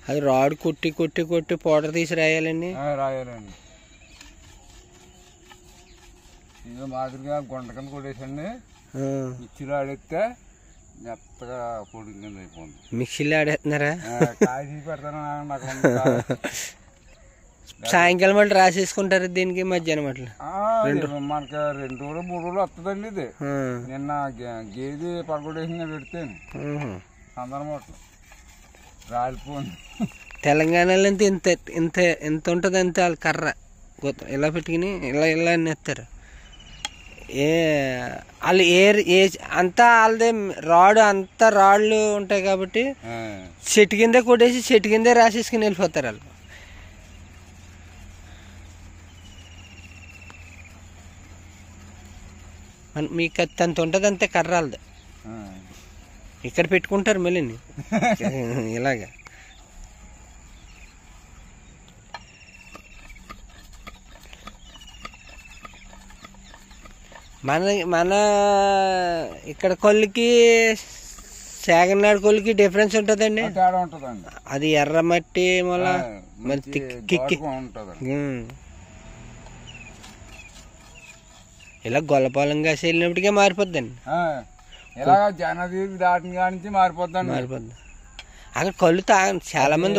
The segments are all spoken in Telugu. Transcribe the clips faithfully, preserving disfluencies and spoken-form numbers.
అది రాడ్ కొట్టి కొట్టి కొట్టి పౌడర్ తీసి రాయాలండి. రాయాలండి. ఇది మాదిరిగా గుంట కింద కొట్టేసండి, మిక్సీలో ఆడేస్తే మెత్తగా పొడి కింద అయిపోతుంది. మిక్సీలో ఆడేస్తున్నారా? కాయ పెడతాను నాకు. సాయంకాలం మళ్ళీ రాసేసుకుంటారు దీనికి మధ్యాహ్నం అట్లా. మనకి రెండు రోజులు మూడు రోజులు వస్తుందండి ఇది. నిన్న గేది పడగొట్టేసింది పెడితేను అందరం అట్లా రాలిపోయింది. తెలంగాణలో ఇంత ఇంత ఇంత ఎంత ఉంటుంది అంతే. వాళ్ళు కర్ర ఇలా పెట్టుకుని ఇలా ఇలా నెత్తారు. ఏ వాళ్ళు ఏ ఏ అంతా వాళ్ళదే రాడు, అంతా రాళ్ళు ఉంటాయి కాబట్టి చెట్టు కిందే కొట్టేసి చెట్టు కిందే రాసేసుకుని వెళ్ళిపోతారు వాళ్ళు. మీకు అంత ఉంటుంది అంతే కర్ర వాళ్ళది. ఇక్కడ పెట్టుకుంటారు మళ్ళీ ఇలాగా. మన మన ఇక్కడ కొల్లికి సాగనాడు కొల్లికి డిఫరెన్స్ ఉంటుందండి. అది ఎర్ర మట్టి మళ్ళా కిక్కి ఇలా గొల్లపాలెం కాసి వెళ్ళినప్పటికే మారిపోద్దండి. దాటిన కాడి మారిపోద్దండి మారిపోద్ది. అక్కడ కళ్ళు తాగ చాలా మంది.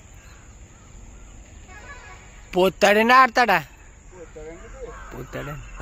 పోతాడని ఆడతాడా? పోతాడండి.